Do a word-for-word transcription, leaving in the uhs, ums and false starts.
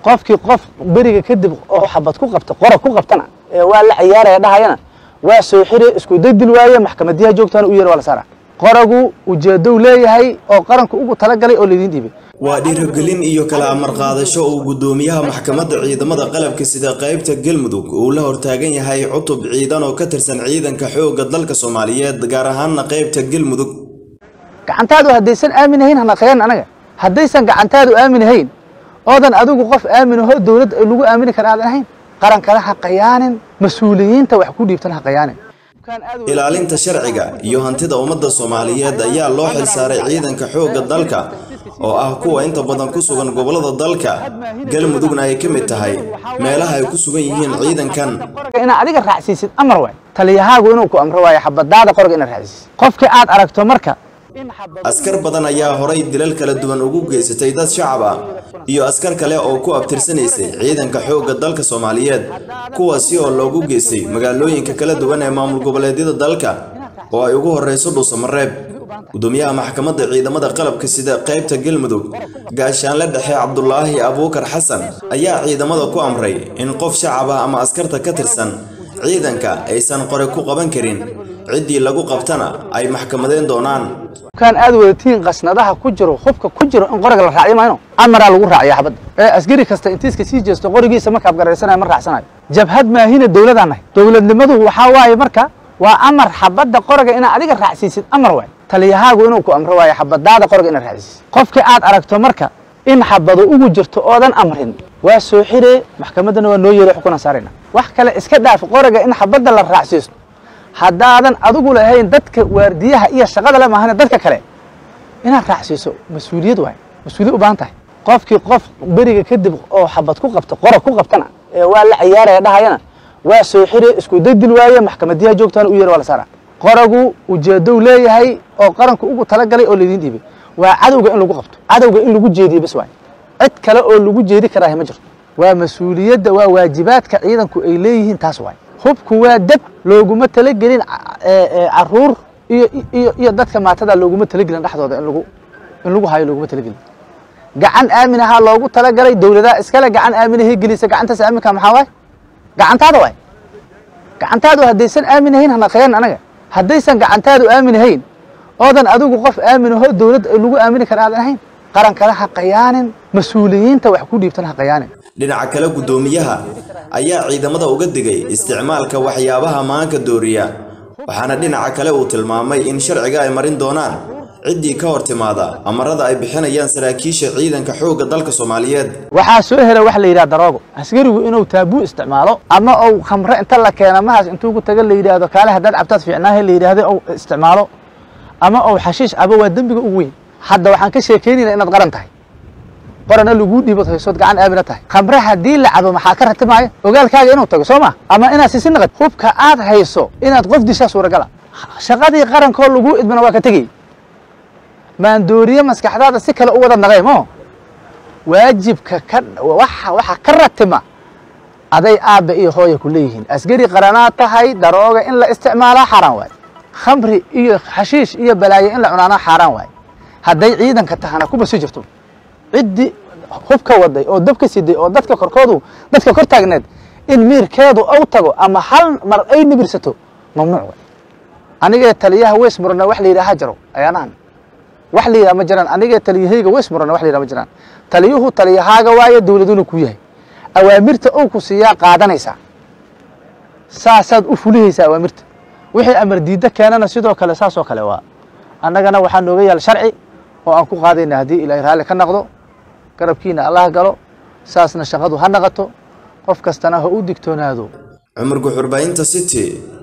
qofkii qof beriga kadib oo xabad ku qabta qora ku qabtana ee waa la ciyaaraya dhahayana waa soo xire isku dadil waaye maxkamadiyaha joogtaan u yeer wala saara qoragu ujeedo leeyahay oo qaranku ugu tala galay oo leedin dibay waa dhiirigelin iyo kala amar qaadasho oo gudoomiyaha maxkamadda ciidamada qalabka sida qaybta Galmudug uu la hortaagan yahay cutub ciidan oo ka tirsan ciidanka xoogga dalka Soomaaliyeed gaar ahaan qaybta Galmudug gacantaadu hadaysan aaminayn hana qeyn anaga hadaysan gacantaadu aaminayn oodan adigu qof aamin oo dawlad lagu aamini kara aan ahayn qaran kala xaqayaanin mas'uuliyiinta wax ku dhiibtan xaqayaanin ilaalinta sharciga iyo hantida ummadda Soomaaliyeed ayaa loo xil saaray ciidanka xoogga dalka oo ah kuwa inta badan ku sugan gobolada dalka Galmudugna ay ka mid tahay meelaha ay ku sugan yihiin ciidankan ina adiga raacsiisid amar way taliyahaagu inuu ku amro way xabadaada qorga ina raacsiisid qofkii aad aragto marka askar badan ayaa horay dilal kala duwan ugu geysatay dad shacab ah iyo askar kale oo ku abtirsanaysay ciidanka xoogga dalka Soomaaliyeed kuwaasi oo loogu geysay magaalooyinka kala duwan ee maamul goboleedyada dalka oo ay ugu horeyso Dhuusamareeb gudoomiyaha maxkamadda ciidamada qalabka sida qaybta Galmudug gaashaanle dhexe Cabdullaahi Abuukar Xasan ayaa ciidamada ku amray in qof shacab ah ama askarta ka tirsan ciidanka aysan qore ku qaban karin cidii lagu qabtana ay maxkamadeen doonaan kan aad wadatiin qasnadaha ku jiro xubka ku jiro in qoriga la raaciyo maayno amara lagu raaciyo xabad ee asgari kasta intiiska sii jeesto qorigiisa marka abgareysanayo mar raacsanayo jabhad ma hina dawladana dawladnimadu waxa waaye marka waa amar xabada qoriga ina adiga raacsiisid amar way taliyahaagu inuu ku amro waaye xabadaada qoriga ina raacsiisid qofkii aad aragto marka in xabado ugu jirto oodan amrin waa soo xire maxkamadana waa noo yeeray xukun saarayna wax kale iska dhaaf qoriga in xabada la raacsiisto haddaadan adigu lahayn dadka waardiyaha iyo shaqada la maahan dadka kale ina raacsiiso mas'uuliyad way mas'uuliyad u baahan tahay qofkii qof beriga kadib oo xabad ku qabta qora ku qabtana ee waa la ciyaaraya dhahayana waa soo xire isku dadil waaye maxkamadiyaha joogtaan u yeer wala saara qoragu ujeedo leeyahay oo qaranku ugu tala galay oo leedin dibay waa cadawga in lagu qabto cadawga in lagu jeediyo bas way cid kale oo lagu jeedi karaa ma jirto waa mas'uuliyadda waa waajibaadka ciidanku ay leeyihiin taas way hubku waa dad looguma tala gelin caruur iyo iyo iyo dadka maatada looguma tala gelin dhaxdooda in lagu in lagu hayo looguma tala gelin gacan aaminaha loogu tala galay dawladda iskala gacan aaminaha gelisa gacanta saaminka maxaa way gacantaada way gacantaadu hadaysan aaminayn hana qeyn anaga hadaysan gacantaadu aaminayn oodan adigu qof aamin oo dawlad lagu aamini kara aan ahayn qaran kala xaqayaanin mas'uuliyiinta wax ku dhiibtan xaqayaanin dhinaca kale gudoomiyaha ayaa ciidamada uga digay isticmaalka waxyaabaha maanka dooriya waxaana dhinaca kale uu tilmaamay in sharciga ay marin doonaan cidii ka hortimaada amarada ay bixinayaan saraakiisha ciidanka xoogga dalka Soomaaliyeed waxa soo helay wax la yiraahdo daroogo askarigu inuu taabu isticmaalo ama uu khamre inta la keeno mahaas intuu ku tagal la yiraahdo kaale hadad cabtaad fiicnaahay la yiraahdo oo isticmaalo ama uu xashiish aba waa dambiga ugu weyn hadda waxaan ka sheekeynaynaa inaad qaran tahay qorana lagu dhiibo haysood gacan aamina tahay khamre hadii la cabo maxaa ka ratibmaayo ogaalkaaga inuu tago Sooma ama inaad si sinqad hubka aad hayso inaad qof disha suuragal shaqadii qaranka lagu idmana waa ka tagay maan dooriye maskaxdaada si kale u wada naqaymo waajibka ka waxa waxa ka ratibma aday aaba iyo hooyo ku leeyihiin asgari qaranaa tahay darooga in la isticmaalo xaraan waay khamri iyo xashiish iyo balaayo in la cunaana xaraan waay haday ciidanka tahana ku basi jirto ciddi hubka waday oo dabka siday oo dadka korkoodu dadka kor taagneed in miirkeedu uu tago ama hal mar ay nibirsato mamnuuc way aniga taliyaha wees murna wax la yiraahdo jaro ayaanaan wax la yiraahdo ma jiraan aniga taliyahayga wees murna wax la yiraahdo ma jiraan taliyuhu taliyahaaga waaye dawladuna ku yahay awaamirta uu ku siiya qaadanaysa saasaad u fulihaysa awaamirta wixii amar diida keenana sidoo kale saas oo kale waa annagana waxa nooga yaal sharci oo aan ku qaadayna hadii ilaahay raali ka noqdo garabkiina Allah galo saasna shaqadu ha naqato qof kastana ha u digtoonaado Cumar Guxurbaynta City